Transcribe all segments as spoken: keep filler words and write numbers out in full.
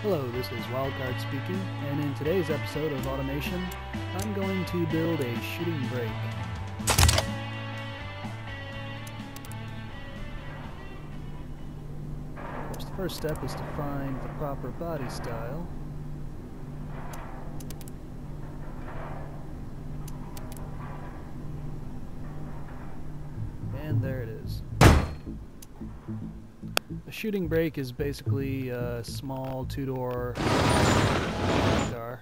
Hello, this is WildKarrde speaking, and in today's episode of Automation, I'm going to build a shooting brake. Of course, the first step is to find the proper body style. And there it is. A shooting brake is basically a small two-door car.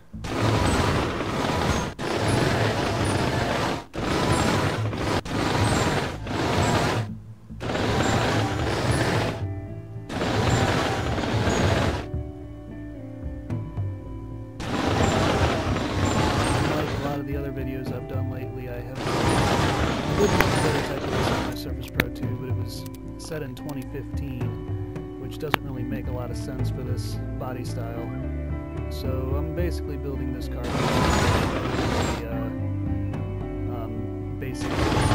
Unlike a lot of the other videos I've done lately, I have I did make a prototype of this on my Surface Pro two, but it was set in twenty fifteen. Which doesn't really make a lot of sense for this body style. So I'm basically building this car with the uh, um, basic.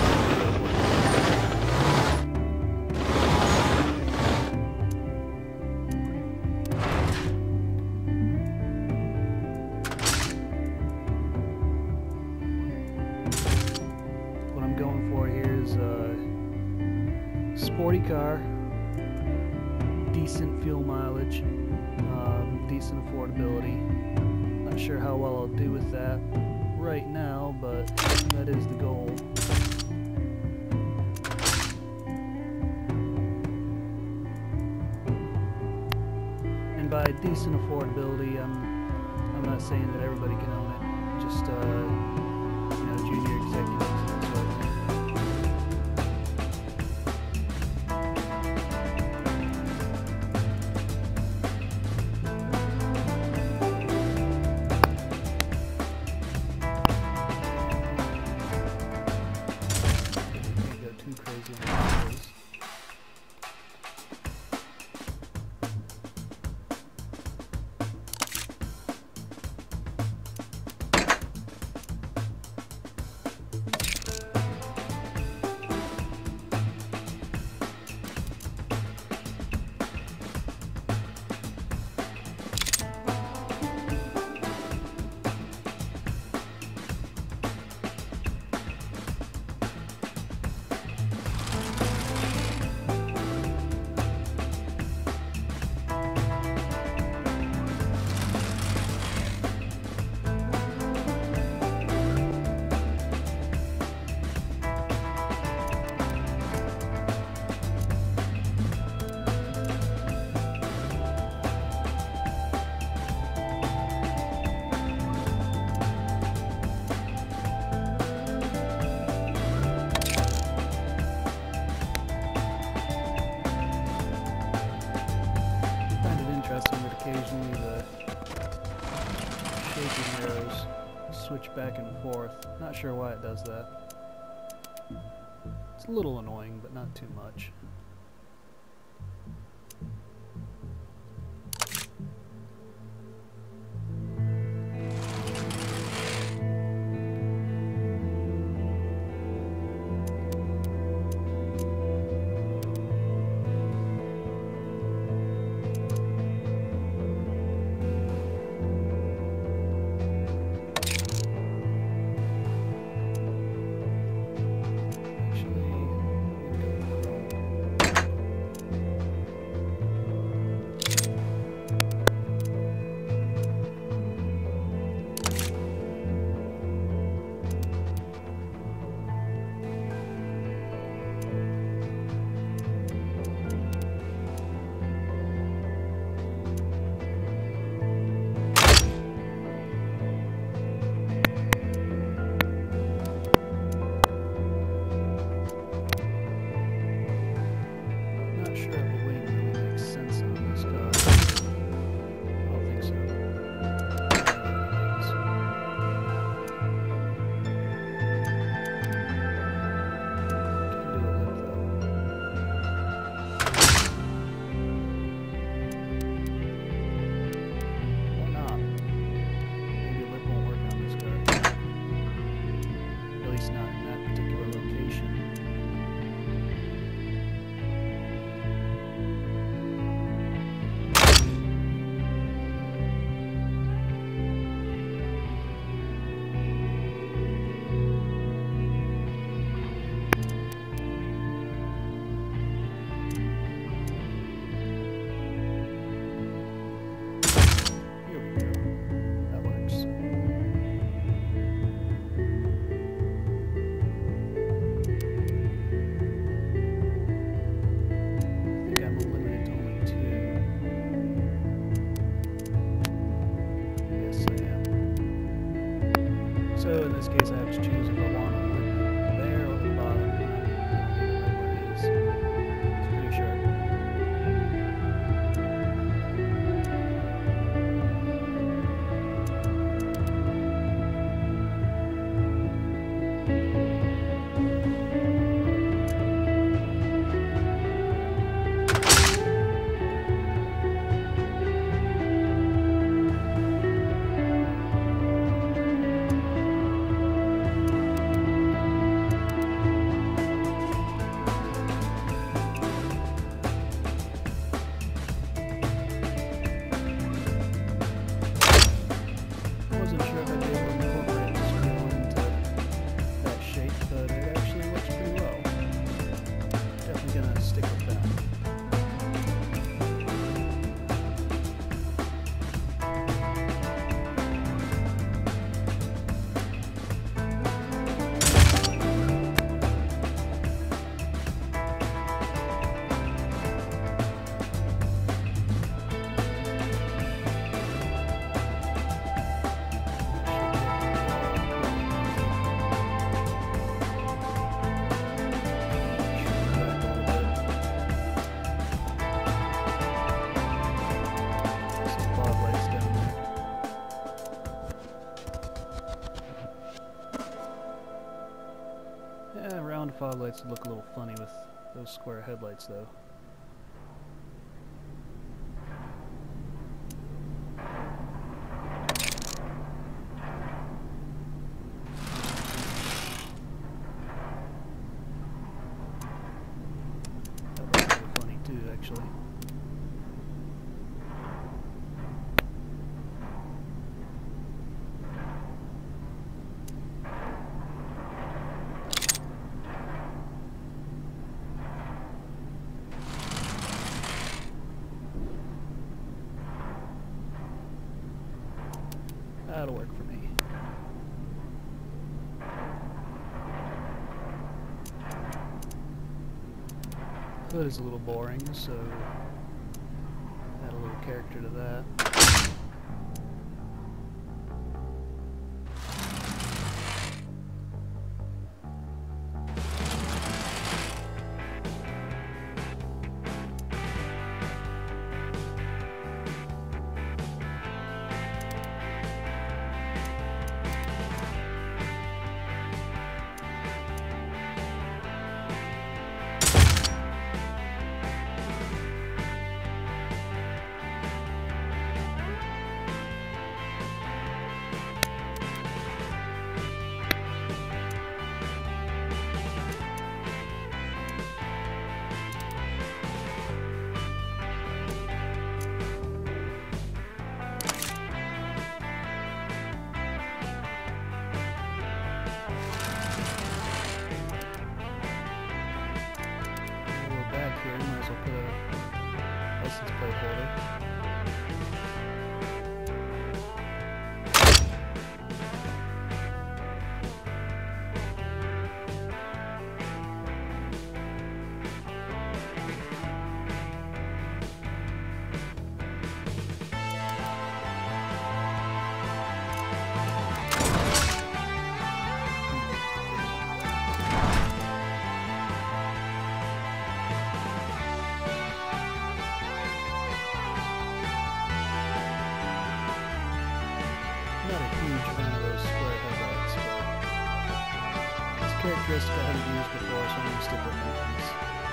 What I'm going for here is a sporty car. Decent fuel mileage, um, decent affordability. Not sure how well I'll do with that right now, but that is the goal. And by decent affordability, I'm I'm not saying that everybody can own it. Just uh, you know, junior executives and that sort of thing. Occasionally the shaking arrows switch back and forth. Not sure why it does that. It's a little annoying, but not too much. fog lights would look a little funny with those square headlights, though. That looks really funny too, actually. That'll work for me. Hood is a little boring, so add a little character to that. Here, might as well put a license plate holder. Not a huge fan of those square headlights, but it's characteristic I haven't used before, so I'm going to stick with these.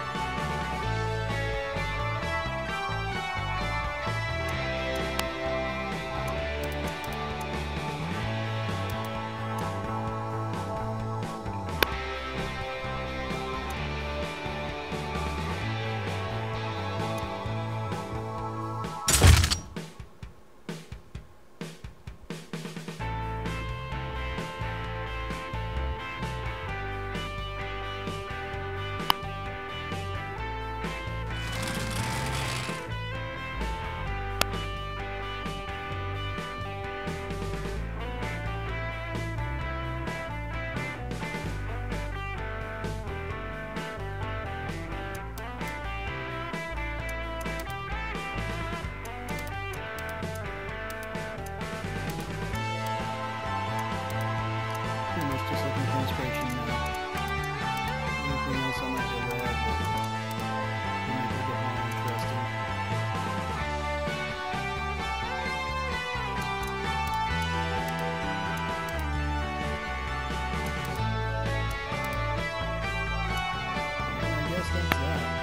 Just looking for inspiration now. Anything else I might have read that might be a bit more interesting. And I guess that's that.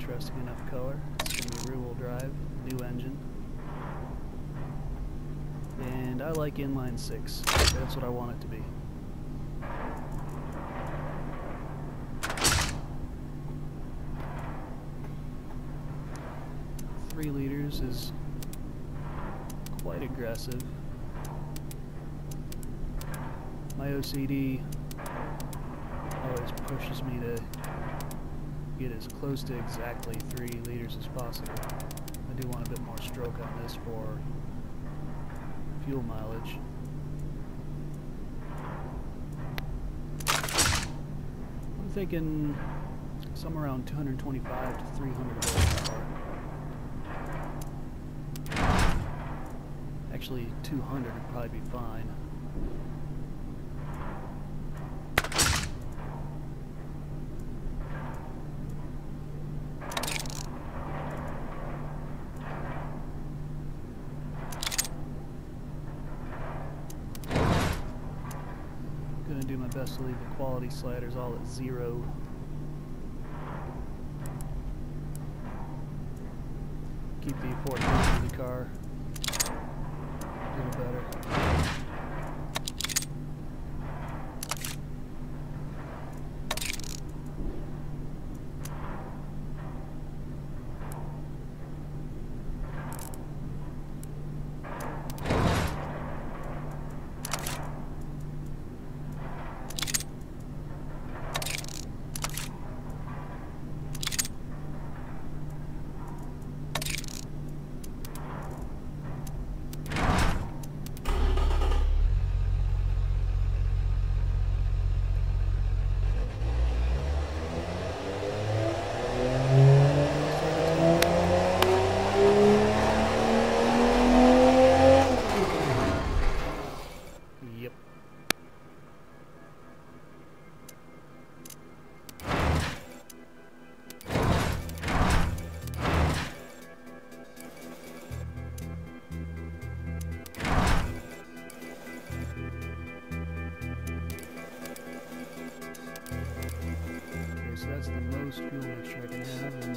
interesting enough color. It's going to be rear-wheel drive, new engine. And I like inline six. That's what I want it to be. Three liters is quite aggressive. My O C D always pushes me to get as close to exactly three liters as possible. I do want a bit more stroke on this for fuel mileage. I'm thinking somewhere around two hundred twenty-five to three hundred horsepower. Actually, two hundred would probably be fine. Gonna do my best to leave the quality sliders all at zero. Keep the affordability of the car a little better. So that's the most fuel mixture I can have, and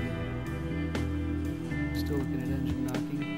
still looking at engine knocking.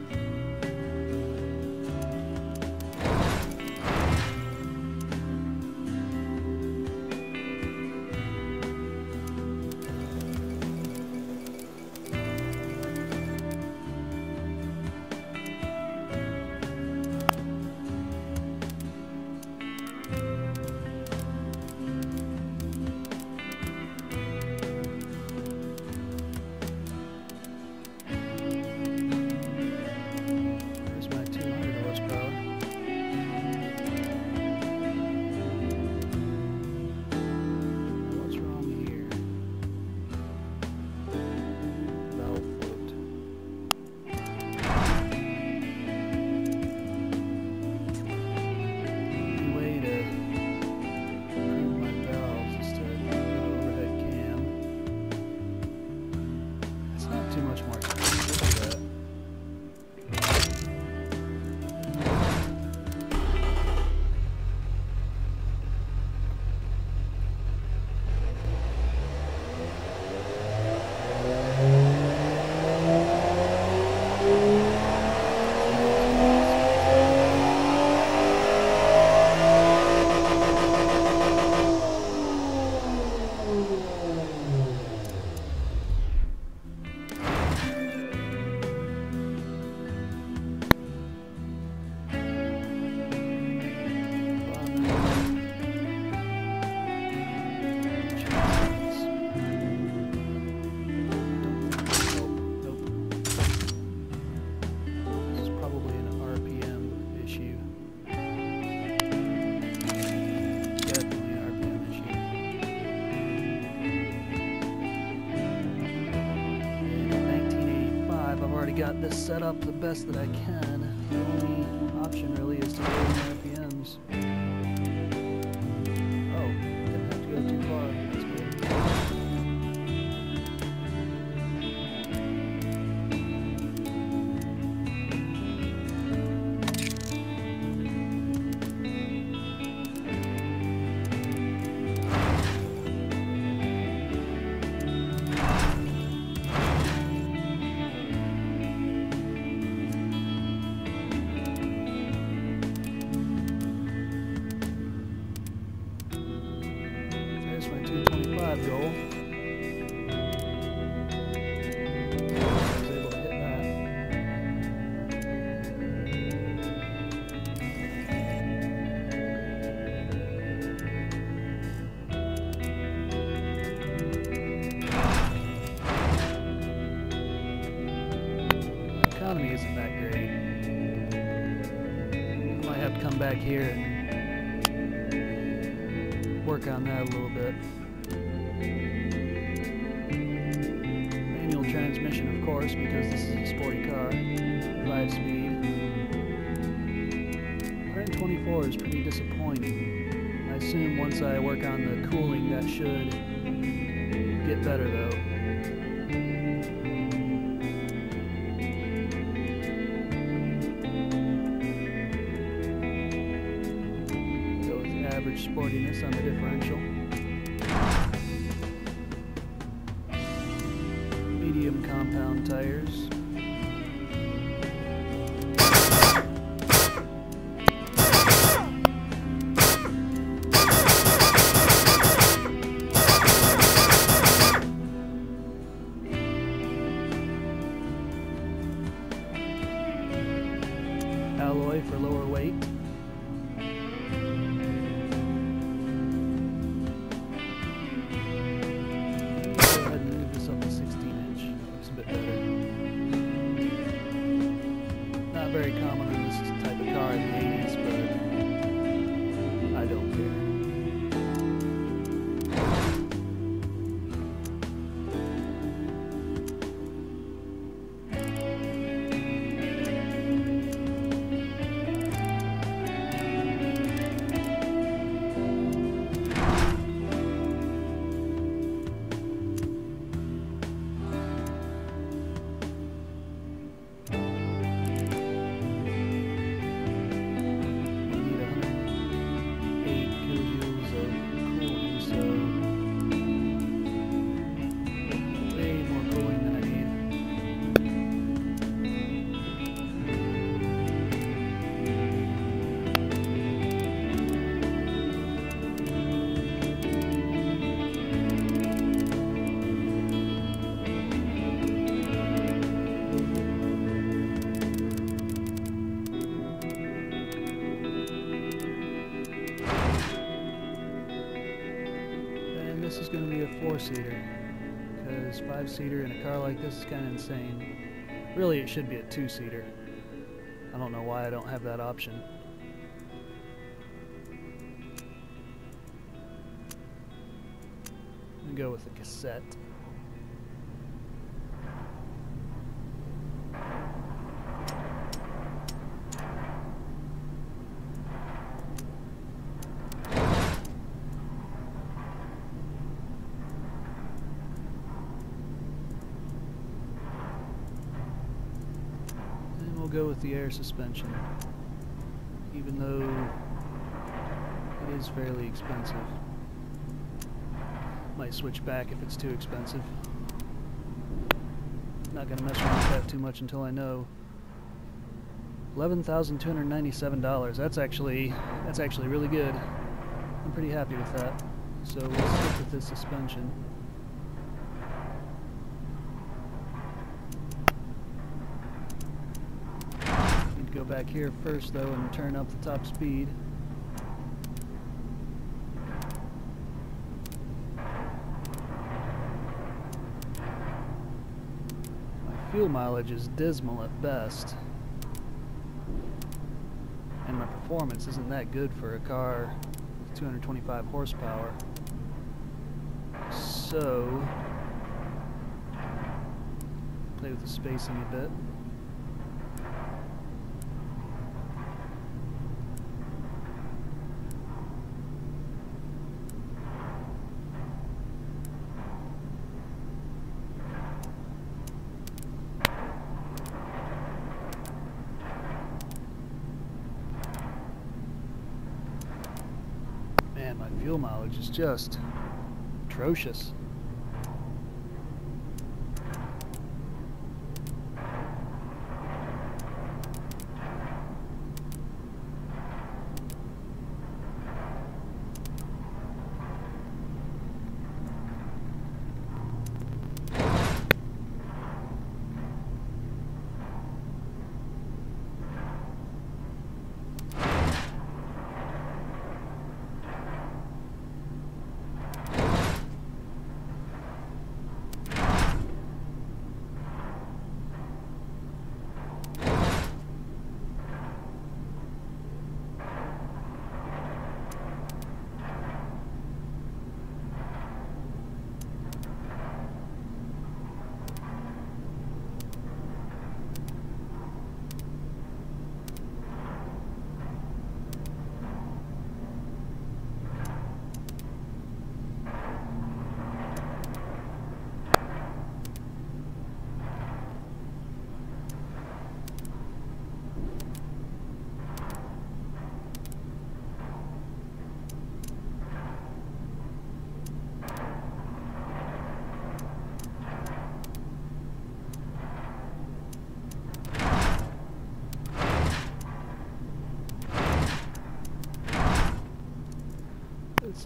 Got this set up the best that I can. The only option really is to go in R P Ms. Oh, didn't have to go too far. That's good. odd goal. I was able to hit that. The economy isn't that great. I might have to come back here and work on that a little bit. Manual transmission, of course, because this is a sporty car. five speed. one twenty-four is pretty disappointing. I assume once I work on the cooling that should get better though. Go with average sportiness on the differential. Medium compound tires. Alloy for lower weight. Go ahead and move this up to sixteen inch. Looks a bit better. Not very common in this type of car in the eighties, but I don't care. This is going to be a four-seater, because five-seater in a car like this is kind of insane. Really, it should be a two-seater. I don't know why I don't have that option. I'm going to go with a cassette. Go with the air suspension, even though it is fairly expensive. Might switch back if it's too expensive. Not gonna mess around with that too much until I know. eleven thousand two hundred ninety-seven dollars. That's actually that's actually really good. I'm pretty happy with that. So we'll stick with this suspension. Go back here first though and turn up the top speed. My fuel mileage is dismal at best, and my performance isn't that good for a car with two hundred twenty-five horsepower. So play with the spacing a bit. Man, my fuel mileage is just atrocious.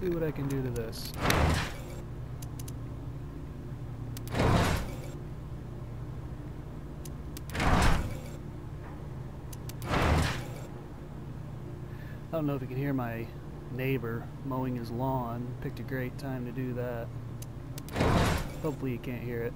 see what I can do to this. I don't know if you can hear my neighbor mowing his lawn. Picked a great time to do that. Hopefully you can't hear it.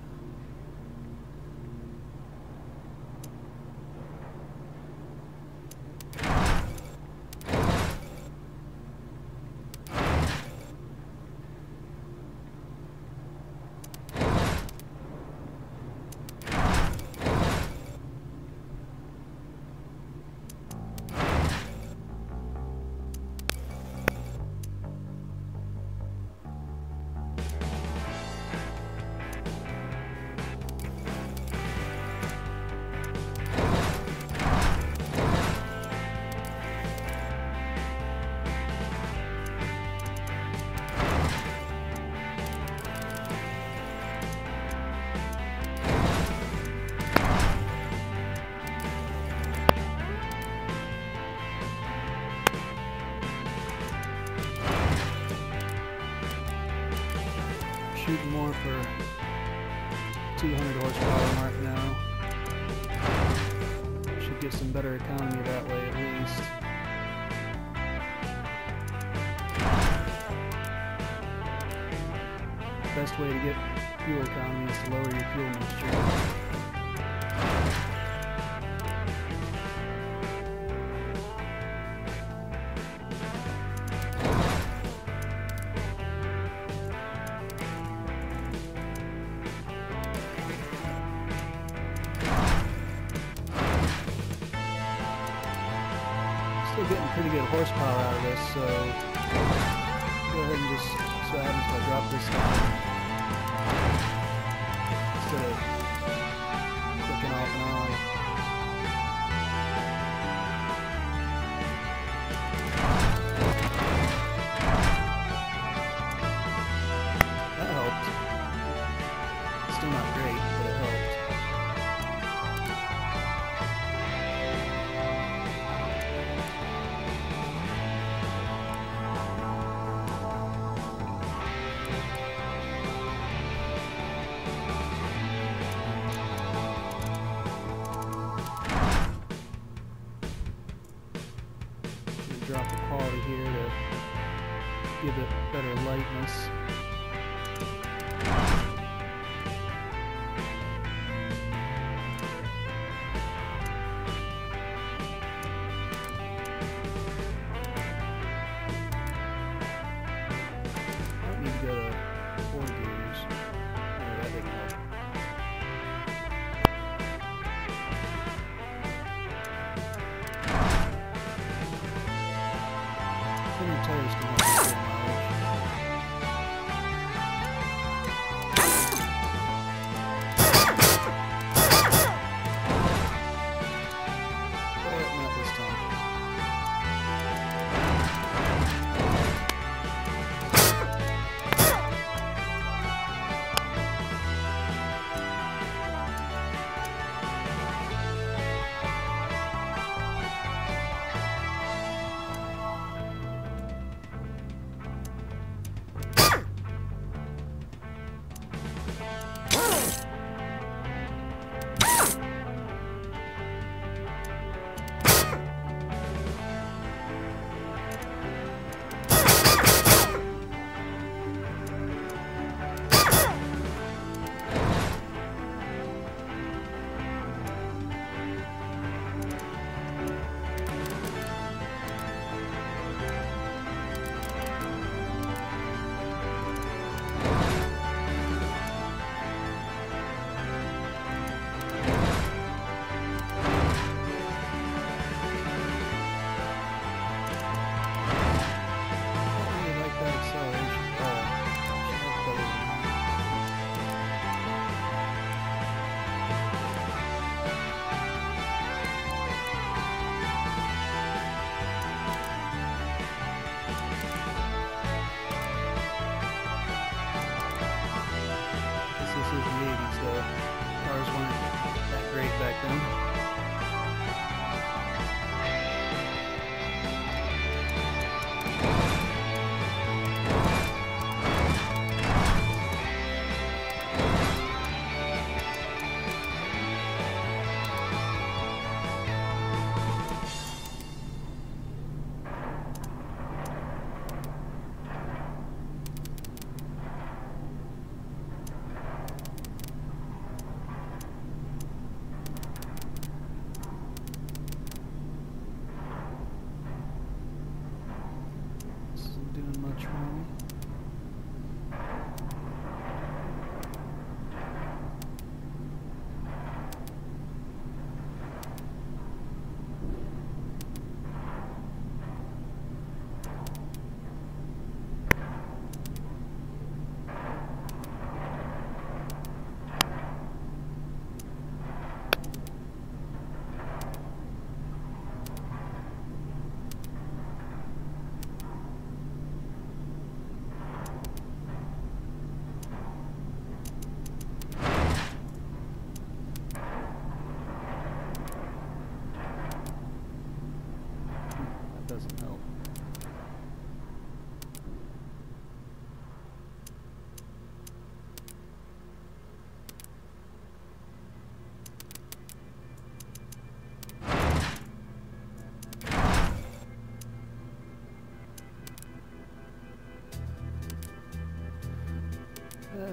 Shooting more for two hundred horsepower mark now. Should get some better economy that way at least. Best way to get fuel economy is to lower your fuel mixture. Still getting pretty good horsepower out of this, so go ahead and just see what happens if I drop this down instead of clicking off and on. That helped. Still not great, but it helped. Drop the quality here to give it better lightness. I need to go to four gears. Oh, that didn't help. Thinner tires can help you get mileage. But not this time.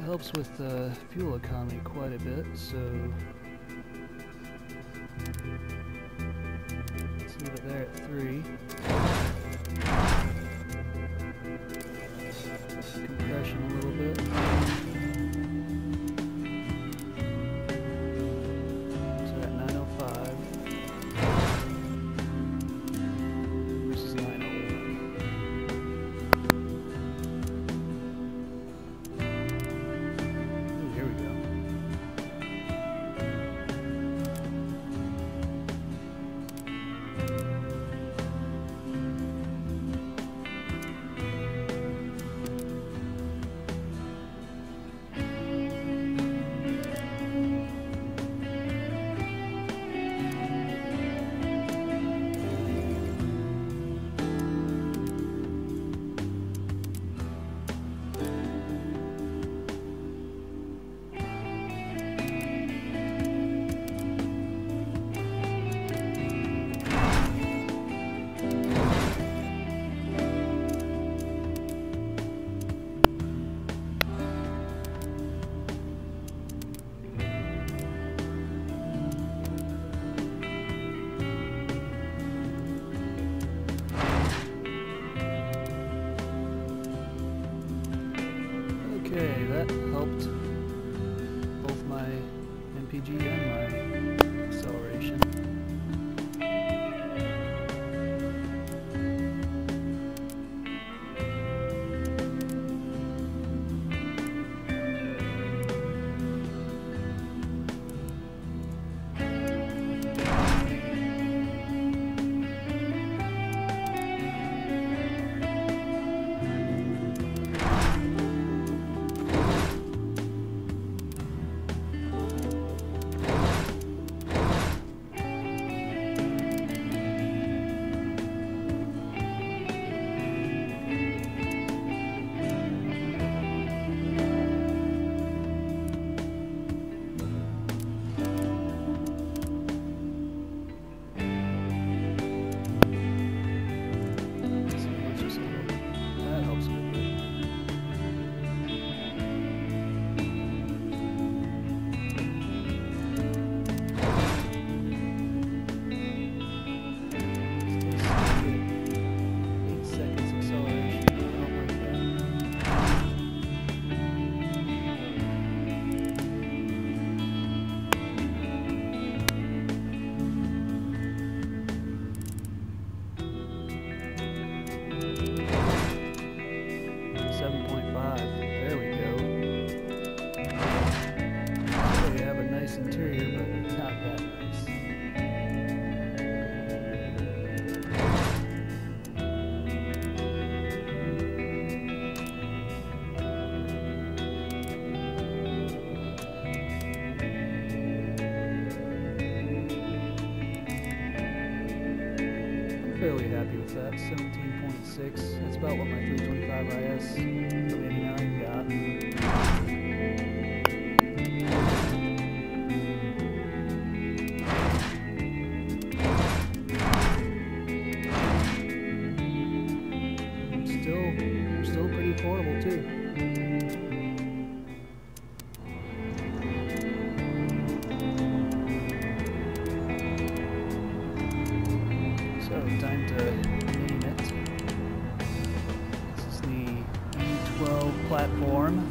helps with uh, fuel economy quite a bit, so let's leave it there at three. Compression a little bit. So at nine oh five versus nine oh one. Ooh, here we go. Okay, that helped both my M P G and my acceleration. Interior, but not that nice. I'm fairly happy with that. seventeen point six. That's about what my three twenty-five I S eighty-nine got. Still pretty affordable too. So time to name it. This is the E twelve platform.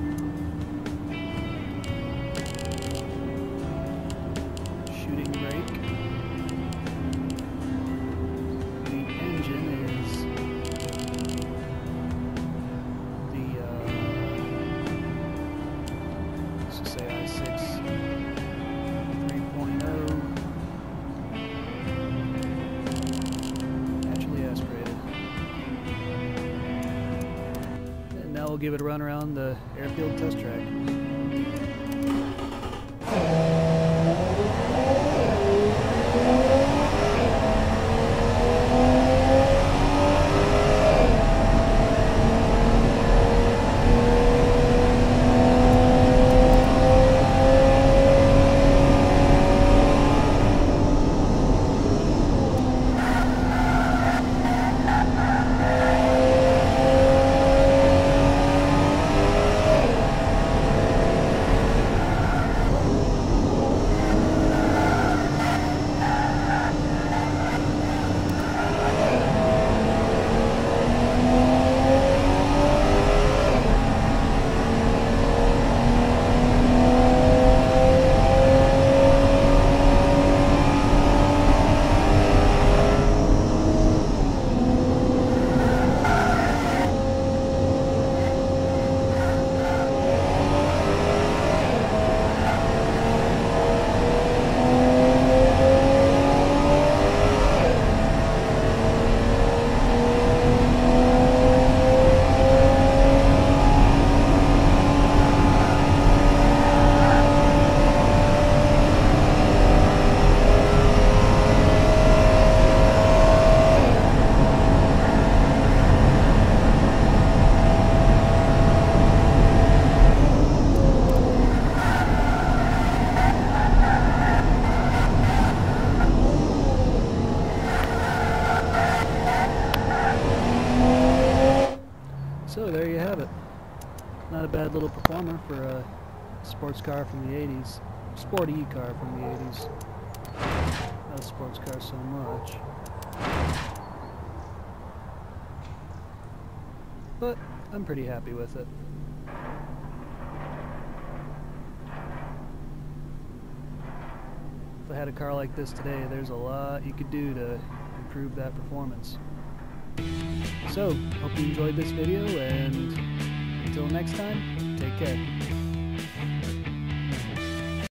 Shooting brake. The engine is we'll give it a run around the airfield test track. bad little performer for a sports car from the eighties. Sporty car from the eighties. Not a sports car so much. But I'm pretty happy with it. If I had a car like this today, there's a lot you could do to improve that performance. So, hope you enjoyed this video, and until next time, take care.